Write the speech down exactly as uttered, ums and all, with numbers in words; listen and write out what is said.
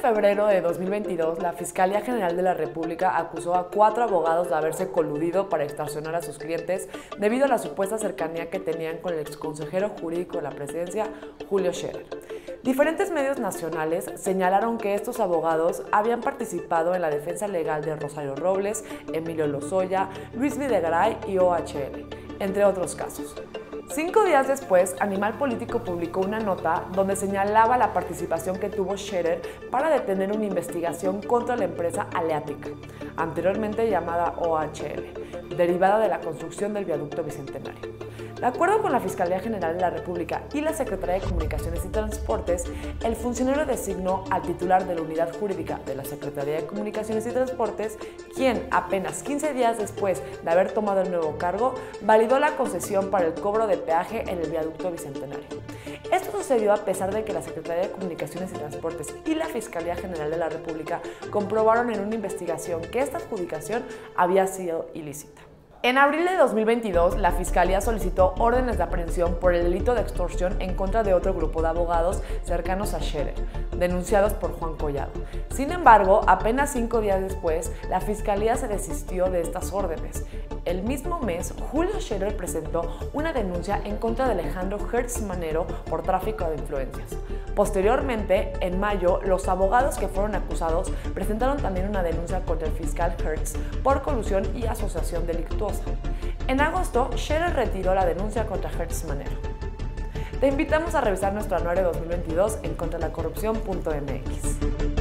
febrero de dos mil veintidós, la Fiscalía General de la República acusó a cuatro abogados de haberse coludido para extorsionar a sus clientes debido a la supuesta cercanía que tenían con el exconsejero jurídico de la presidencia, Julio Scherer. Diferentes medios nacionales señalaron que estos abogados habían participado en la defensa legal de Rosario Robles, Emilio Lozoya, Luis Videgaray y O H L, entre otros casos. Cinco días después, Animal Político publicó una nota donde señalaba la participación que tuvo Scherer para detener una investigación contra la empresa Aleática, anteriormente llamada O H L, derivada de la construcción del viaducto Bicentenario. De acuerdo con la Fiscalía General de la República y la Secretaría de Comunicaciones y Transportes, el funcionario designó al titular de la unidad jurídica de la Secretaría de Comunicaciones y Transportes, quien apenas quince días después de haber tomado el nuevo cargo, validó la concesión para el cobro de peaje en el viaducto Bicentenario. Esto sucedió a pesar de que la Secretaría de Comunicaciones y Transportes y la Fiscalía General de la República comprobaron en una investigación que esta adjudicación había sido ilícita. En abril de dos mil veintidós, la Fiscalía solicitó órdenes de aprehensión por el delito de extorsión en contra de otro grupo de abogados cercanos a Scherer, denunciados por Juan Collado. Sin embargo, apenas cinco días después, la Fiscalía se desistió de estas órdenes. El mismo mes, Julio Scherer presentó una denuncia en contra de Alejandro Hertz Manero por tráfico de influencias. Posteriormente, en mayo, los abogados que fueron acusados presentaron también una denuncia contra el fiscal Hertz por colusión y asociación delictuosa. En agosto, Scherer retiró la denuncia contra Hertz Manero. Te invitamos a revisar nuestro anuario dos mil veintidós en contra la corrupción punto m x.